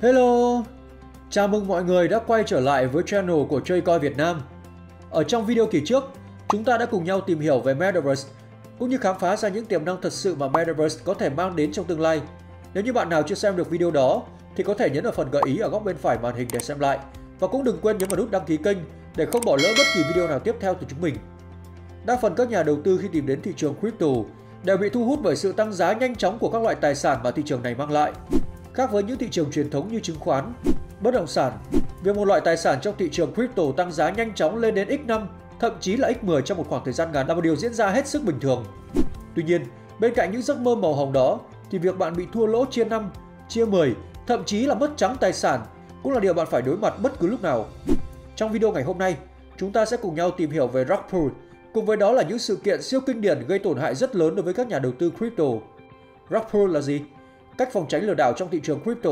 Hello! Chào mừng mọi người đã quay trở lại với channel của Chơi Coi Việt Nam. Ở trong video kỳ trước, chúng ta đã cùng nhau tìm hiểu về Metaverse cũng như khám phá ra những tiềm năng thật sự mà Metaverse có thể mang đến trong tương lai. Nếu như bạn nào chưa xem được video đó thì có thể nhấn vào phần gợi ý ở góc bên phải màn hình để xem lại. Và cũng đừng quên nhấn vào nút đăng ký kênh để không bỏ lỡ bất kỳ video nào tiếp theo từ chúng mình. Đa phần các nhà đầu tư khi tìm đến thị trường crypto đều bị thu hút bởi sự tăng giá nhanh chóng của các loại tài sản mà thị trường này mang lại. Khác với những thị trường truyền thống như chứng khoán, bất động sản, việc một loại tài sản trong thị trường crypto tăng giá nhanh chóng lên đến x5, thậm chí là x10 trong một khoảng thời gian ngắn là một điều diễn ra hết sức bình thường. Tuy nhiên, bên cạnh những giấc mơ màu hồng đó, thì việc bạn bị thua lỗ chia 5, chia 10, thậm chí là mất trắng tài sản cũng là điều bạn phải đối mặt bất cứ lúc nào. Trong video ngày hôm nay, chúng ta sẽ cùng nhau tìm hiểu về rug pull, cùng với đó là những sự kiện siêu kinh điển gây tổn hại rất lớn đối với các nhà đầu tư crypto. Rug pull là gì? Cách phòng tránh lừa đảo trong thị trường crypto.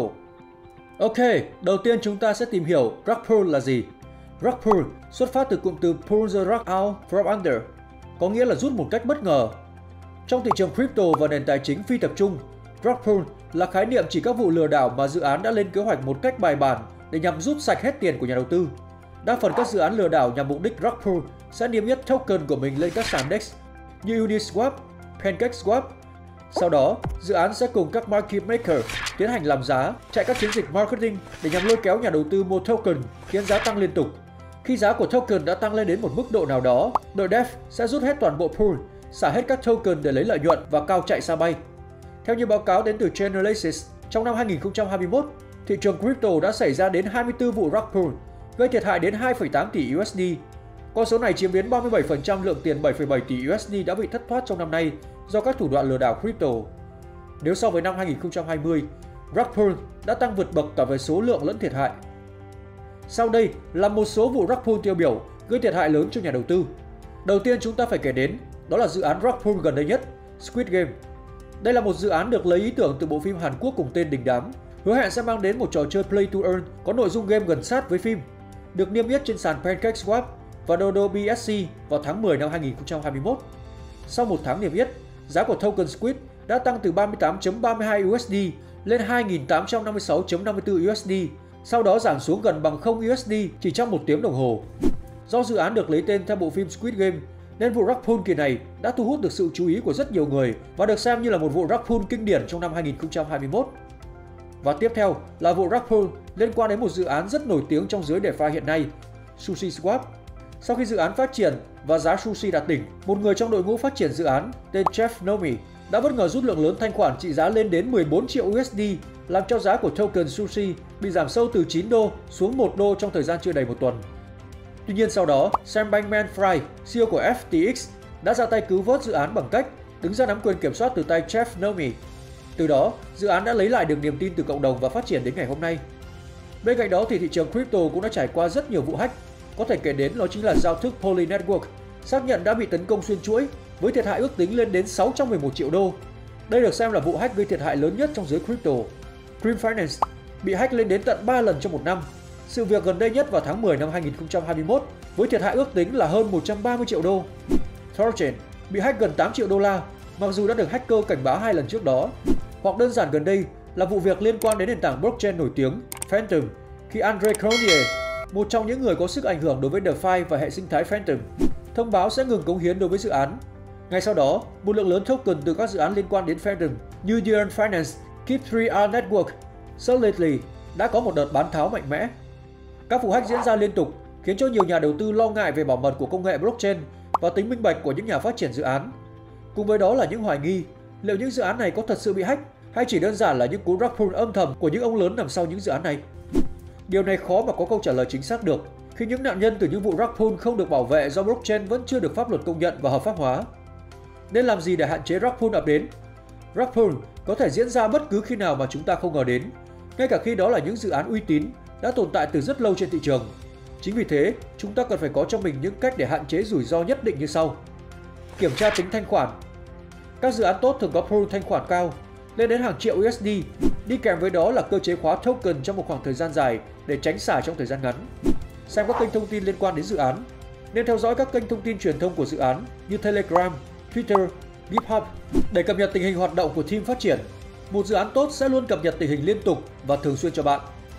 Ok, đầu tiên chúng ta sẽ tìm hiểu rug pull là gì. Rug pull xuất phát từ cụm từ pull the rug out from under, có nghĩa là rút một cách bất ngờ. Trong thị trường crypto và nền tài chính phi tập trung, rug pull là khái niệm chỉ các vụ lừa đảo mà dự án đã lên kế hoạch một cách bài bản để nhằm rút sạch hết tiền của nhà đầu tư. Đa phần các dự án lừa đảo nhằm mục đích rug pull sẽ niêm yết token của mình lên các sàn DEX như Uniswap, PancakeSwap. Sau đó, dự án sẽ cùng các market maker tiến hành làm giá, chạy các chiến dịch marketing để nhằm lôi kéo nhà đầu tư mua token, khiến giá tăng liên tục. Khi giá của token đã tăng lên đến một mức độ nào đó, đội dev sẽ rút hết toàn bộ pool, xả hết các token để lấy lợi nhuận và cao chạy xa bay. Theo như báo cáo đến từ Chainalysis, trong năm 2021, thị trường crypto đã xảy ra đến 24 vụ rug pull, gây thiệt hại đến 2,8 tỷ USD. Con số này chiếm đến 37% lượng tiền 7,7 tỷ USD đã bị thất thoát trong năm nay do các thủ đoạn lừa đảo crypto. Nếu so với năm 2020, rug pull đã tăng vượt bậc cả về số lượng lẫn thiệt hại. Sau đây là một số vụ rug pull tiêu biểu gây thiệt hại lớn cho nhà đầu tư. Đầu tiên chúng ta phải kể đến đó là dự án rug pull gần đây nhất, Squid Game. Đây là một dự án được lấy ý tưởng từ bộ phim Hàn Quốc cùng tên đình đám, hứa hẹn sẽ mang đến một trò chơi play to earn có nội dung game gần sát với phim, được niêm yết trên sàn PancakeSwap và Dodo BSC vào tháng 10 năm 2021. Sau một tháng niêm yết, giá của token Squid đã tăng từ 38.32 USD lên 2.856.54 USD, sau đó giảm xuống gần bằng 0 USD chỉ trong một tiếng đồng hồ. Do dự án được lấy tên theo bộ phim Squid Game, nên vụ rug pull kỳ này đã thu hút được sự chú ý của rất nhiều người và được xem như là một vụ rug pull kinh điển trong năm 2021. Và tiếp theo là vụ rug pull liên quan đến một dự án rất nổi tiếng trong giới DeFi hiện nay, SushiSwap. Sau khi dự án phát triển và giá sushi đạt đỉnh, một người trong đội ngũ phát triển dự án tên Jeff Nomi đã bất ngờ rút lượng lớn thanh khoản trị giá lên đến 14 triệu USD, làm cho giá của token sushi bị giảm sâu từ 9 đô xuống 1 đô trong thời gian chưa đầy một tuần. Tuy nhiên sau đó, Sam Bankman-Fried, CEO của FTX, đã ra tay cứu vớt dự án bằng cách đứng ra nắm quyền kiểm soát từ tay Jeff Nomi. Từ đó, dự án đã lấy lại được niềm tin từ cộng đồng và phát triển đến ngày hôm nay. Bên cạnh đó thì thị trường crypto cũng đã trải qua rất nhiều vụ hack. Có thể kể đến đó chính là giao thức Poly Network, xác nhận đã bị tấn công xuyên chuỗi với thiệt hại ước tính lên đến 611 triệu đô. Đây được xem là vụ hack gây thiệt hại lớn nhất trong giới crypto. Cream Finance bị hack lên đến tận 3 lần trong một năm. Sự việc gần đây nhất vào tháng 10 năm 2021 với thiệt hại ước tính là hơn 130 triệu đô. Thorchain bị hack gần 8 triệu đô la, mặc dù đã được hacker cảnh báo 2 lần trước đó. Hoặc đơn giản gần đây là vụ việc liên quan đến nền tảng blockchain nổi tiếng Phantom, khi Andre Cronje, một trong những người có sức ảnh hưởng đối với DeFi và hệ sinh thái Phantom, thông báo sẽ ngừng cống hiến đối với dự án. Ngay sau đó, một lượng lớn token từ các dự án liên quan đến Phantom như Yearn Finance, Keep3R Network, Solidly đã có một đợt bán tháo mạnh mẽ. Các vụ hack diễn ra liên tục khiến cho nhiều nhà đầu tư lo ngại về bảo mật của công nghệ blockchain và tính minh bạch của những nhà phát triển dự án. Cùng với đó là những hoài nghi liệu những dự án này có thật sự bị hack hay chỉ đơn giản là những cú rug pull âm thầm của những ông lớn nằm sau những dự án này. Điều này khó mà có câu trả lời chính xác được khi những nạn nhân từ những vụ rug pull không được bảo vệ do blockchain vẫn chưa được pháp luật công nhận và hợp pháp hóa. Nên làm gì để hạn chế rug pull ập đến? Rug pull có thể diễn ra bất cứ khi nào mà chúng ta không ngờ đến, ngay cả khi đó là những dự án uy tín đã tồn tại từ rất lâu trên thị trường. Chính vì thế, chúng ta cần phải có cho mình những cách để hạn chế rủi ro nhất định như sau. Kiểm tra tính thanh khoản. Các dự án tốt thường có pool thanh khoản cao, lên đến hàng triệu USD, đi kèm với đó là cơ chế khóa token trong một khoảng thời gian dài để tránh xả trong thời gian ngắn. Xem các kênh thông tin liên quan đến dự án. Nên theo dõi các kênh thông tin truyền thông của dự án như Telegram, Twitter, GitHub để cập nhật tình hình hoạt động của team phát triển. Một dự án tốt sẽ luôn cập nhật tình hình liên tục và thường xuyên cho bạn.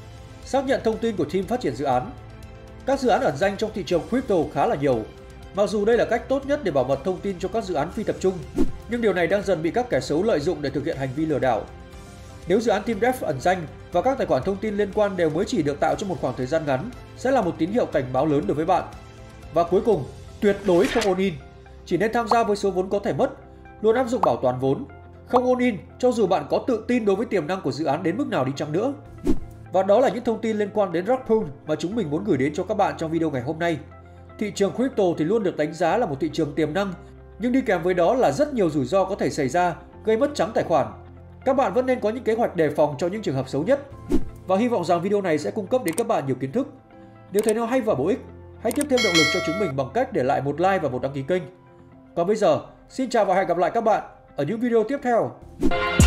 Xác nhận thông tin của team phát triển dự án. Các dự án ẩn danh trong thị trường crypto khá là nhiều. Mặc dù đây là cách tốt nhất để bảo mật thông tin cho các dự án phi tập trung, nhưng điều này đang dần bị các kẻ xấu lợi dụng để thực hiện hành vi lừa đảo. Nếu dự án team Dev ẩn danh và các tài khoản thông tin liên quan đều mới chỉ được tạo trong một khoảng thời gian ngắn, sẽ là một tín hiệu cảnh báo lớn đối với bạn. Và cuối cùng, tuyệt đối không all in. Chỉ nên tham gia với số vốn có thể mất, luôn áp dụng bảo toàn vốn. Không all in cho dù bạn có tự tin đối với tiềm năng của dự án đến mức nào đi chăng nữa. Và đó là những thông tin liên quan đến rug pull mà chúng mình muốn gửi đến cho các bạn trong video ngày hôm nay. Thị trường crypto thì luôn được đánh giá là một thị trường tiềm năng, nhưng đi kèm với đó là rất nhiều rủi ro có thể xảy ra, gây mất trắng tài khoản. Các bạn vẫn nên có những kế hoạch đề phòng cho những trường hợp xấu nhất. Và hy vọng rằng video này sẽ cung cấp đến các bạn nhiều kiến thức. Nếu thấy nó hay và bổ ích, hãy tiếp thêm động lực cho chúng mình bằng cách để lại một like và một đăng ký kênh. Còn bây giờ, xin chào và hẹn gặp lại các bạn ở những video tiếp theo.